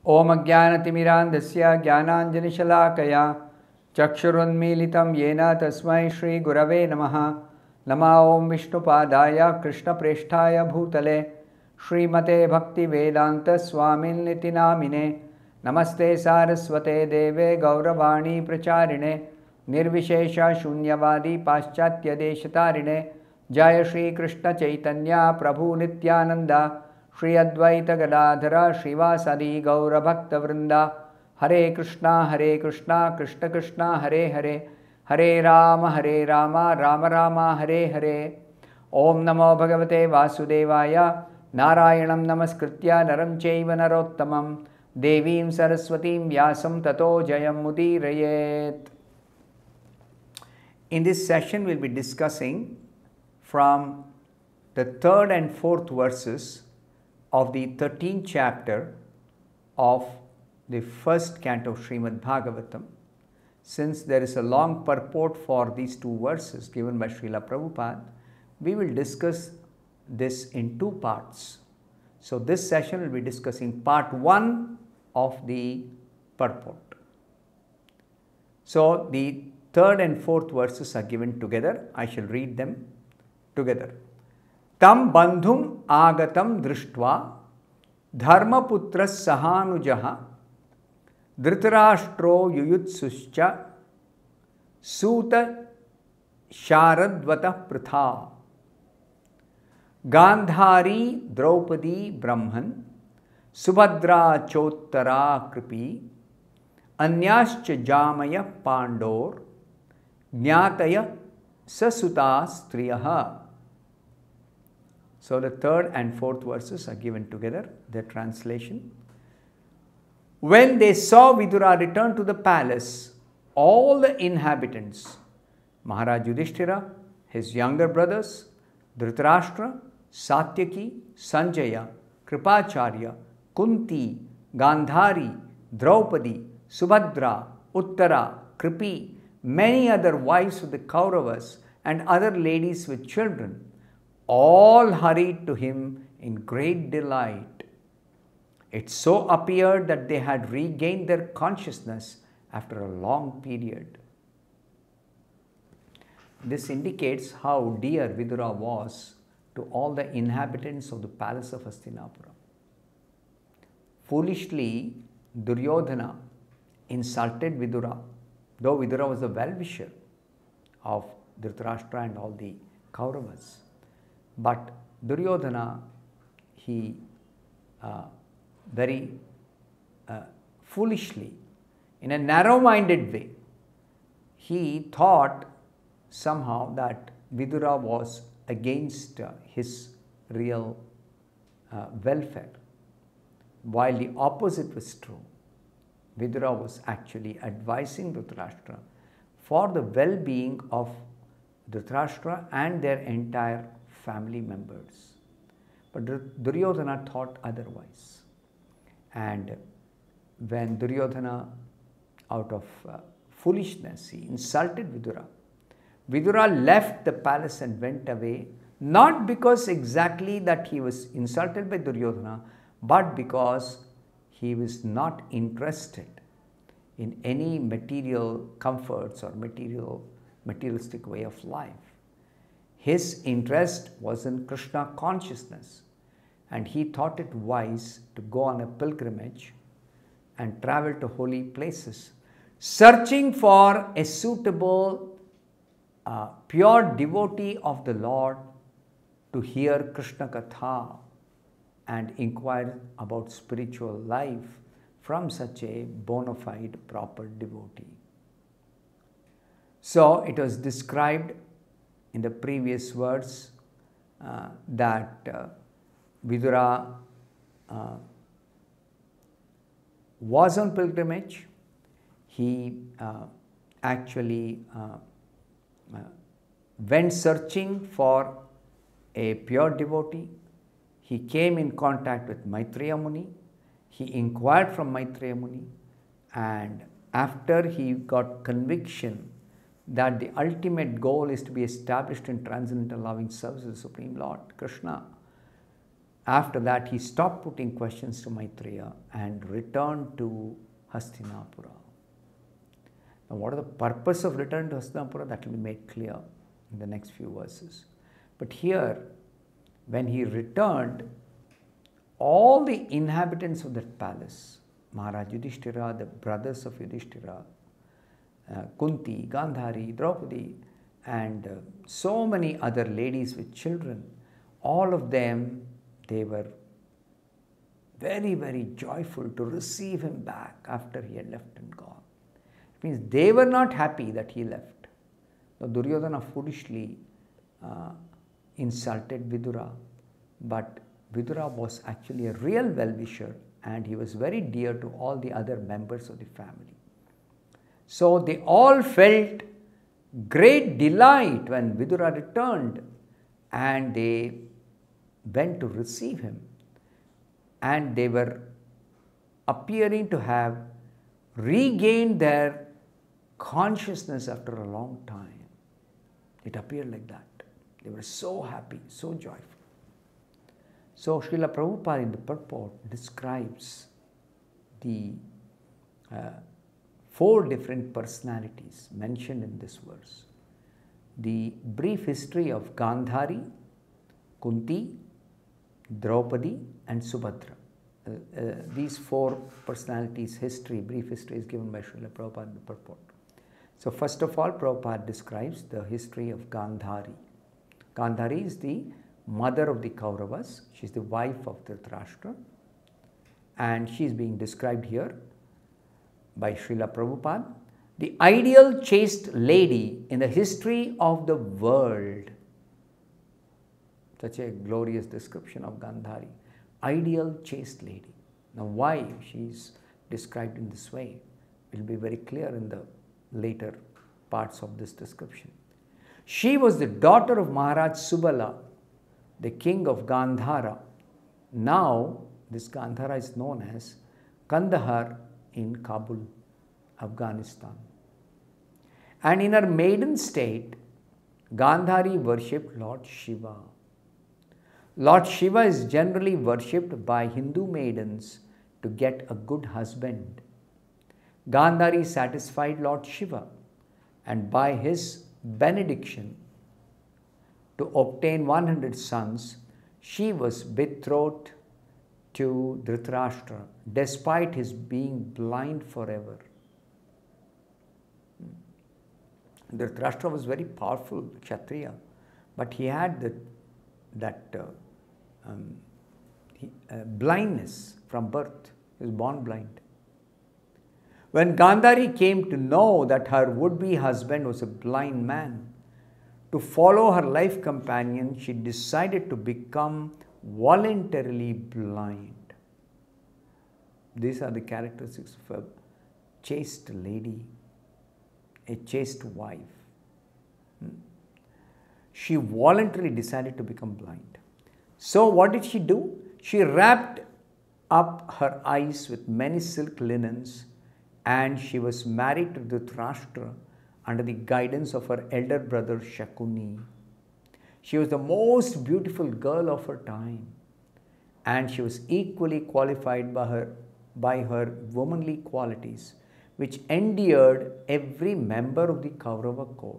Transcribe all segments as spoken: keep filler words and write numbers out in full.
ओम अज्ञानतिमिरान्धस्य ज्ञानाञ्जनशलाकया चक्षुरुन्मीलितं येन तस्मै श्रीगुरवे नमः। नमः ओं विष्णुपादाय कृष्णप्रेष्ठाय भूतले श्रीमते भक्तिवेदान्तस्वामिन्निति नामिने। नमस्ते सारस्वते देवे गौरवाणी प्रचारिणे निर्विशेषशून्यवादी पाश्चात्यदेशतारिणे। जय श्रीकृष्ण चैतन्य प्रभु नित्यानंद श्री अद्वैत गदाधर श्रीवासदि गौरभक्तवृंदा। हरे कृष्णा हरे कृष्णा कृष्ण कृष्णा हरे हरे हरे राम हरे राम राम राम हरे हरे। ओम नमो भगवते वासुदेवाय नारायणं नमस्कृत्य नरं चैव नरोत्तमं देवीं सरस्वतीं व्यासं ततो जयमुदीरयेत्। In this session we will be discussing from the third and fourth verses of the thirteenth chapter of the first canto of Srimad Bhagavatam. Since there is a long purport for these two verses given by Srila Prabhupada, we will discuss this in two parts. So this session will be discussing part one of the purport. So the third and fourth verses are given together. I shall read them together. Tam bandhum agatam drishtva dharmaputra sahanujaha dhritarashtro yuyutsuscha suta sharadvata pritha gandhari draupadi brahman subhadra chottara kripi anyascha jamaya pandor jnataya sasuta striyaha. So the third and fourth verses are given together, their translation. When they saw Vidura return to the palace, all the inhabitants, Maharaj Yudhishthira, his younger brothers, Dhritarashtra, Satyaki, Sanjaya, Kripacharya, Kunti, Gandhari, Draupadi, Subhadra, Uttara, Kripi, many other wives of the Kauravas and other ladies with children, all hurried to him in great delight. It so appeared that they had regained their consciousness after a long period. This indicates how dear Vidura was to all the inhabitants of the palace of Hastinapura. Foolishly, Duryodhana insulted Vidura, though Vidura was a well-wisher of Dhritarashtra and all the Kauravas. But Duryodhana, he uh, very uh, foolishly, in a narrow-minded way, he thought somehow that Vidura was against uh, his real uh, welfare, while the opposite was true. Vidura was actually advising Dhritarashtra for the well-being of Dhritarashtra and their entire family members. But Duryodhana thought otherwise. And when Duryodhana, out of uh, foolishness, he insulted Vidura, Vidura left the palace and went away, not because exactly that he was insulted by Duryodhana, but because he was not interested in any material comforts or material, materialistic way of life. His interest was in Krishna consciousness, and he thought it wise to go on a pilgrimage and travel to holy places, searching for a suitable, uh, pure devotee of the Lord to hear Krishna Katha and inquire about spiritual life from such a bona fide, proper devotee. So it was described in the previous words uh, that uh, Vidura uh, was on pilgrimage. He uh, actually uh, uh, went searching for a pure devotee. He came in contact with Maitreya Muni. He inquired from Maitreya Muni, and after he got conviction that the ultimate goal is to be established in transcendental loving service of the Supreme Lord Krishna, After that, he stopped putting questions to Maitreya and returned to Hastinapura. Now, what is the purpose of return to Hastinapura? That will be made clear in the next few verses. But here, when he returned, all the inhabitants of that palace, Maharaj Yudhishthira, the brothers of Yudhishthira, uh, Kunti, Gandhari, Draupadi, and uh, so many other ladies with children, all of them, they were very, very joyful to receive him back after he had left and gone. It means they were not happy that he left. So Duryodhana foolishly uh, insulted Vidura, but Vidura was actually a real well-wisher and he was very dear to all the other members of the family. So they all felt great delight when Vidura returned, and they went to receive him, and they were appearing to have regained their consciousness after a long time. It appeared like that. They were so happy, so joyful. So Srila Prabhupada in the purport describes the uh, four different personalities mentioned in this verse. The brief history of Gandhari, Kunti, Draupadi and Subhadra. Uh, uh, these four personalities' history, brief history is given by Srila Prabhupada in the purport. So first of all, Prabhupada describes the history of Gandhari. Gandhari is the mother of the Kauravas. She is the wife of Dhritarashtra, and she is being described here by Srila Prabhupada, the ideal chaste lady in the history of the world. Such a glorious description of Gandhari. Ideal chaste lady. Now why she is described in this way will be very clear in the later parts of this description. She was the daughter of Maharaj Subala, the king of Gandhara. Now this Gandhara is known as Kandahar in Kabul, Afghanistan. And in her maiden state, Gandhari worshipped Lord Shiva. Lord Shiva is generally worshipped by Hindu maidens to get a good husband. Gandhari satisfied Lord Shiva, and by his benediction to obtain one hundred sons, she was betrothed to Dhritarashtra despite his being blind forever. Dhritarashtra was very powerful Kshatriya, but he had the, that uh, um, he, uh, blindness from birth. He was born blind. When Gandhari came to know that her would-be husband was a blind man, to follow her life companion, she decided to become voluntarily blind. These are the characteristics of a chaste lady, a chaste wife. She voluntarily decided to become blind. So what did she do? She wrapped up her eyes with many silk linens, and she was married to Dhritarashtra under the guidance of her elder brother Shakuni. She was the most beautiful girl of her time, and she was equally qualified by her, by her womanly qualities, which endeared every member of the Kaurava court.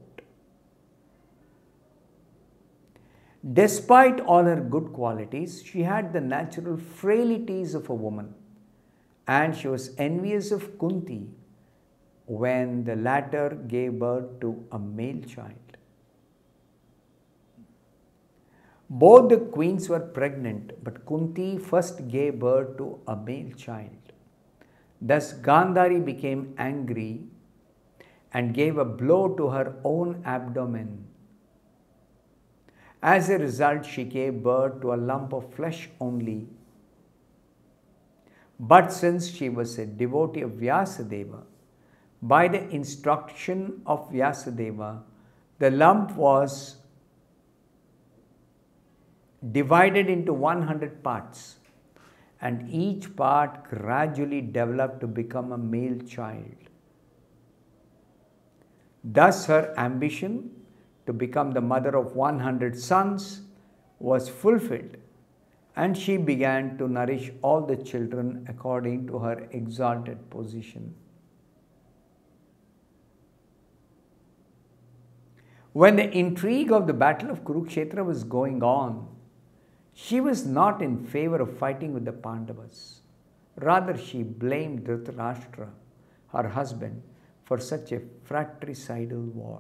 Despite all her good qualities, she had the natural frailties of a woman, and she was envious of Kunti when the latter gave birth to a male child. Both the queens were pregnant, but Kunti first gave birth to a male child. Thus Gandhari became angry and gave a blow to her own abdomen. As a result, she gave birth to a lump of flesh only. But since she was a devotee of Vyasadeva, by the instruction of Vyasadeva, the lump was divided into one hundred parts, and each part gradually developed to become a male child. Thus her ambition to become the mother of one hundred sons was fulfilled, and she began to nourish all the children according to her exalted position. When the intrigue of the battle of Kurukshetra was going on, she was not in favor of fighting with the Pandavas. Rather, she blamed Dhritarashtra, her husband, for such a fratricidal war.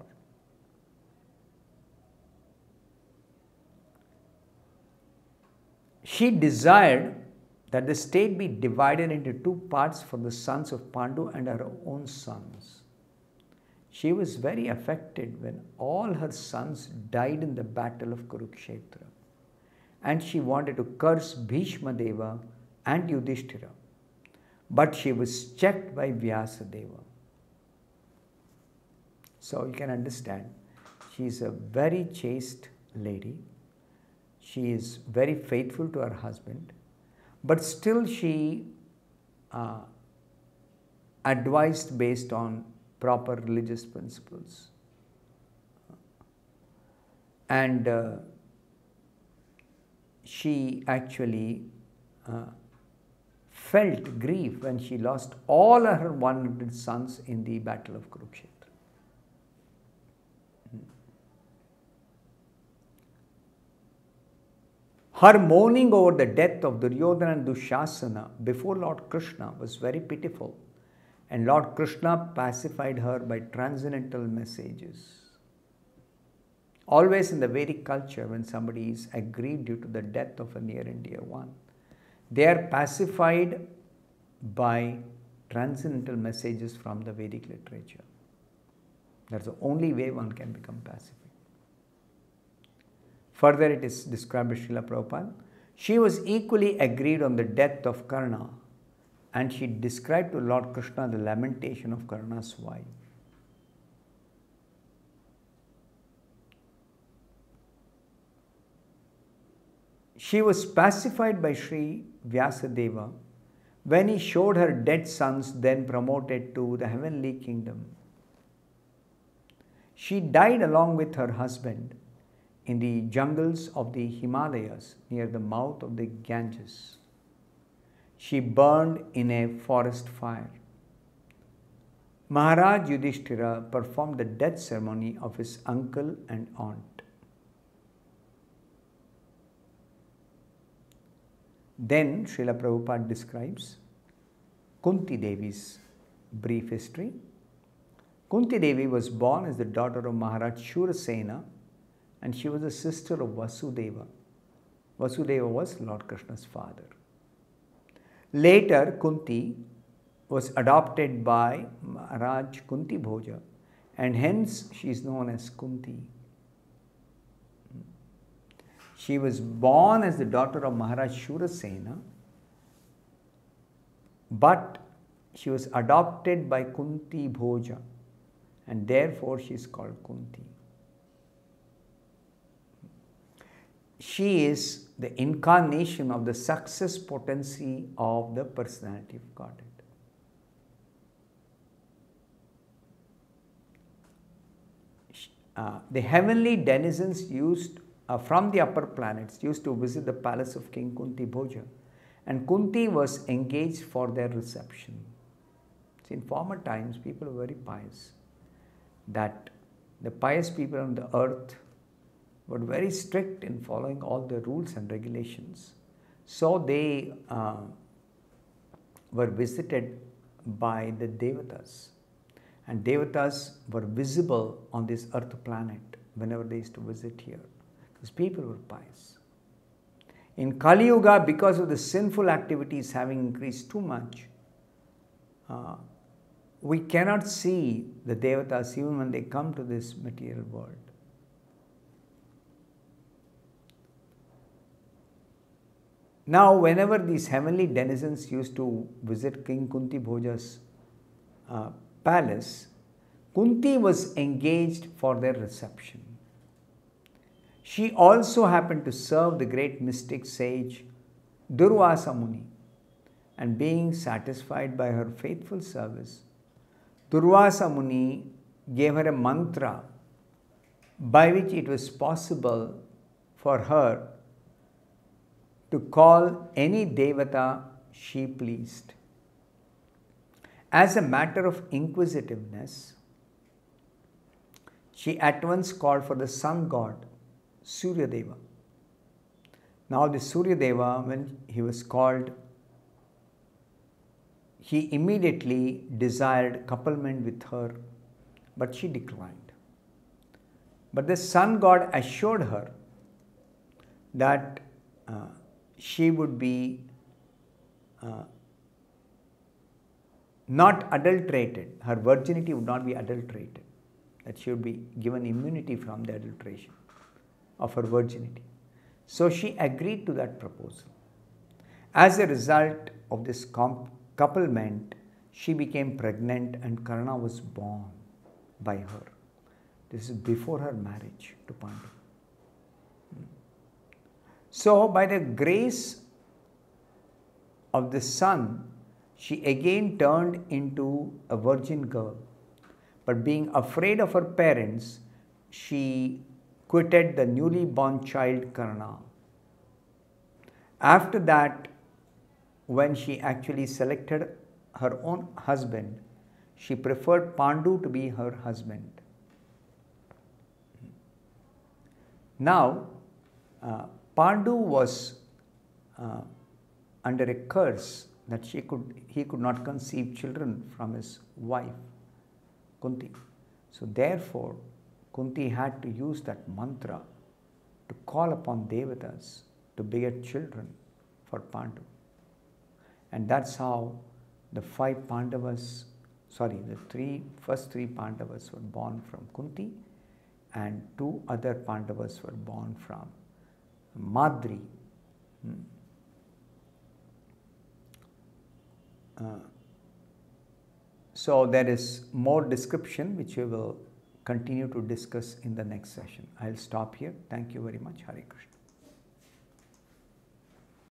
She desired that the state be divided into two parts for the sons of Pandu and her own sons. She was very affected when all her sons died in the battle of Kurukshetra, and she wanted to curse Bhishma Deva and Yudhishthira, but she was checked by Vyasadeva. So you can understand, she is a very chaste lady. She is very faithful to her husband, but still she uh, advised based on proper religious principles. And uh, she actually uh, felt grief when she lost all her one hundred sons in the battle of Kurukshetra. Her mourning over the death of Duryodhana and Dushasana before Lord Krishna was very pitiful, and Lord Krishna pacified her by transcendental messages. Always in the Vedic culture, when somebody is aggrieved due to the death of a near and dear one, they are pacified by transcendental messages from the Vedic literature. That's the only way one can become pacified. Further, it is described by Srila Prabhupada. She was equally aggrieved on the death of Karna, and she described to Lord Krishna the lamentation of Karna's wife. She was pacified by Sri Vyasadeva when he showed her dead sons then promoted to the heavenly kingdom. She died along with her husband in the jungles of the Himalayas near the mouth of the Ganges. She burned in a forest fire. Maharaj Yudhishthira performed the death ceremony of his uncle and aunt. Then Srila Prabhupada describes Kunti Devi's brief history. Kunti Devi was born as the daughter of Maharaj Shurasena, and she was a sister of Vasudeva. Vasudeva was Lord Krishna's father. Later, Kunti was adopted by Maharaj Kunti Bhoja, and hence she is known as Kunti. She was born as the daughter of Maharaj Shurasena, but she was adopted by Kunti Bhoja, and therefore she is called Kunti. She is the incarnation of the success potency of the personality of Godhead. Uh, the heavenly denizens used uh, from the upper planets used to visit the palace of King Kunti Bhoja, and Kunti was engaged for their reception. See, in former times, people were very pious, that the pious people on the earth were very strict in following all the rules and regulations. So they uh, were visited by the Devatas, and Devatas were visible on this earth planet whenever they used to visit here, because people were pious. In Kali Yuga, because of the sinful activities having increased too much, uh, we cannot see the Devatas even when they come to this material world. Now, whenever these heavenly denizens used to visit King Kunti Bhoja's uh, palace, Kunti was engaged for their reception. She also happened to serve the great mystic sage Durvasa Muni, and being satisfied by her faithful service, Durvasa Muni gave her a mantra by which it was possible for her to call any Devata she pleased. As a matter of inquisitiveness, she at once called for the sun god, Suryadeva. Now the Suryadeva, when he was called, he immediately desired couplement with her, but she declined. But the sun god assured her that uh, she would be uh, not adulterated, her virginity would not be adulterated, that she would be given immunity from the adulteration of her virginity. So she agreed to that proposal. As a result of this couplement, she became pregnant and Karna was born by her. This is before her marriage to Pandu. So by the grace of the sun, she again turned into a virgin girl. But being afraid of her parents, she quitted the newly born child Karna. After that, when she actually selected her own husband, she preferred Pandu to be her husband. Now, uh, Pandu was uh, under a curse that she could, he could not conceive children from his wife, Kunti. So therefore, Kunti had to use that mantra to call upon Devatas to beget children for Pandu. And that's how the five Pandavas, sorry, the three, first three Pandavas were born from Kunti, and two other Pandavas were born from Madri. Hmm. Uh, so there is more description which we will continue to discuss in the next session. I'll stop here. Thank you very much. Hare Krishna.